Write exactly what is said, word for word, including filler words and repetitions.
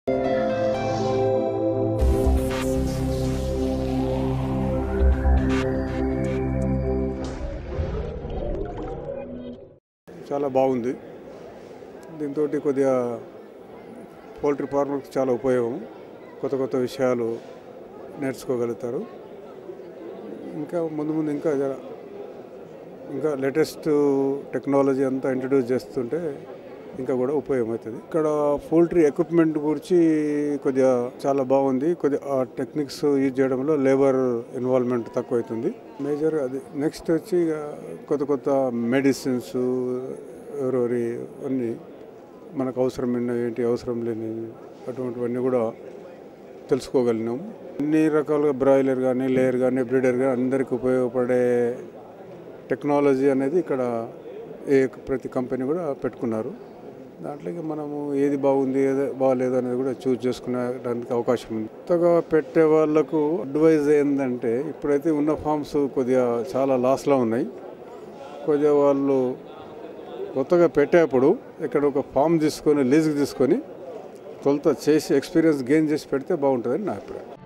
చాలా బాగుంది. దీంతో కొద్దిగా పౌల్ట్రీ ఫార్మర్కి చాలా ఉపయోగం, కొత్త కొత్త విషయాలు నేర్చుకోగలుగుతారు. ఇంకా ముందు ముందు ఇంకా ఇంకా లేటెస్ట్ టెక్నాలజీ అంతా ఇంట్రడ్యూస్ చేస్తుంటే ఇంకా కూడా ఉపయోగం అవుతుంది. ఇక్కడ పౌల్ట్రీ ఎక్విప్మెంట్ గురించి కొద్దిగా చాలా బాగుంది. కొద్దిగా టెక్నిక్స్ యూజ్ చేయడంలో లేబర్ ఇన్వాల్వ్మెంట్ తక్కువ అవుతుంది. మేజర్ అది. నెక్స్ట్ వచ్చి కొత్త కొత్త మెడిసిన్స్ ఎవరెవరి అన్నీ మనకు అవసరం ఏంటి, అవసరం లేని అటువంటివన్నీ కూడా తెలుసుకోగలిగినాము. అన్ని రకాలుగా బ్రాయిలర్ కానీ, లేయర్ కానీ, బ్రీడర్ కానీ అందరికీ ఉపయోగపడే టెక్నాలజీ అనేది ఇక్కడ ఏ ప్రతి కంపెనీ కూడా పెట్టుకున్నారు. దాంట్లోకి మనము ఏది బాగుంది, ఏది బాగాలేదు అనేది కూడా చూస్ చేసుకునేదానికి అవకాశం ఉంది. కొత్తగా పెట్టే వాళ్ళకు అడ్వైజ్ ఏంటంటే, ఇప్పుడైతే ఉన్న ఫామ్స్ కొద్దిగా చాలా లాస్లో ఉన్నాయి. కొద్దిగా వాళ్ళు కొత్తగా పెట్టేప్పుడు ఇక్కడ ఒక ఫామ్ తీసుకొని లీజుకి తీసుకొని తొలుత చేసి ఎక్స్పీరియన్స్ గెయిన్ చేసి పెడితే బాగుంటుందని నా అభిప్రాయం.